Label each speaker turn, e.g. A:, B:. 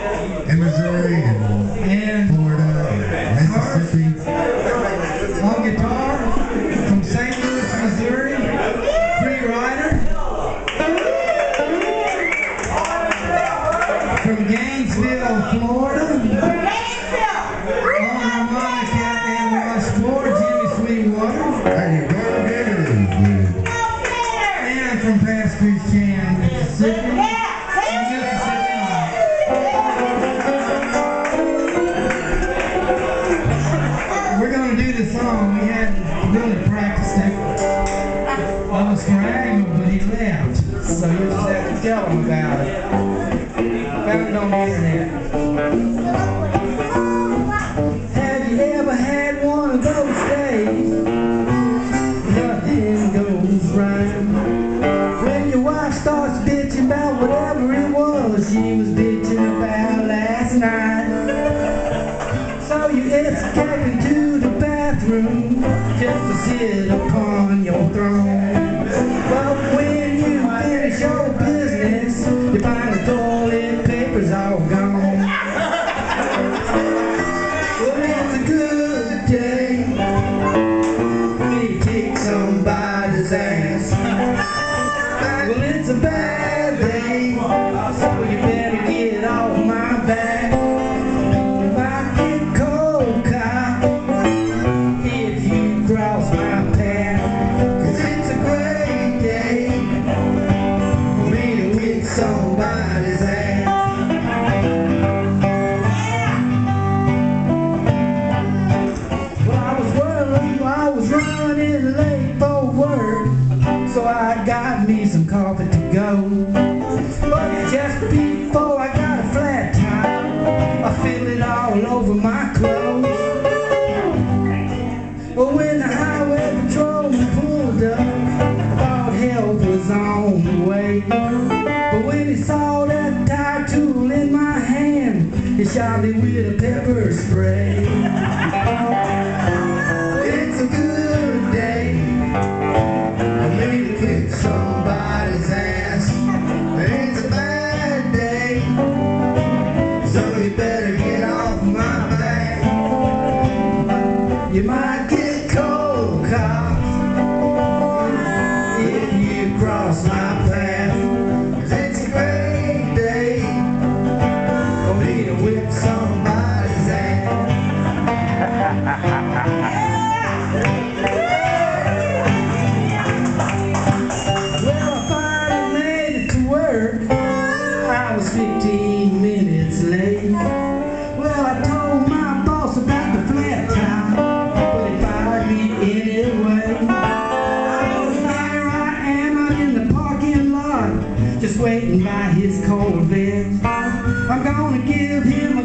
A: in Missouri and Florida and Mississippi.
B: On guitar from St. Louis, Missouri, free rider. From Gainesville, Florida. On harmonica and washboard, Jimmy Sweetwater. And from Pass Christian, Mississippi. We're going to do the song. We hadn't really practiced it. I was triangle, but he left. So you just have to tell him about it. Found it on the internet. Have you ever had one of those days? Nothing goes right. When your wife starts bitching about whatever it was she was bitching about last night. So you escape into the bathroom just to sit upon your throne. But when you finish your business, you find the toilet paper's all gone. Well, it's a good day for me to kick somebody's ass. Well, it's a bad day, so you better get off my back. If I get cold cock, if you cross my path, 'cause it's a great day for me to kick somebody's ass. Well, I was running late for work, so I got me some coffee to go. But just before I got a flat tire, I filled it all over my clothes. But when the highway patrolman pulled up, I thought help was on the way. But when he saw that tire tool in my hand, he shot me with a pepper spray. It's a good day for me to kick somebody's ass. It's a bad day, so you better get off my back. You might get cold cocked if you cross my path. 'Cause it's a great day for me to whip somebody's ass. Well, I finally made it to work. I was 15 minutes late. Well, I told my boss about the flat tire, but he fired me anyway. So here I am, I'm in the parking lot, just waiting by his Corvette. I'm gonna give him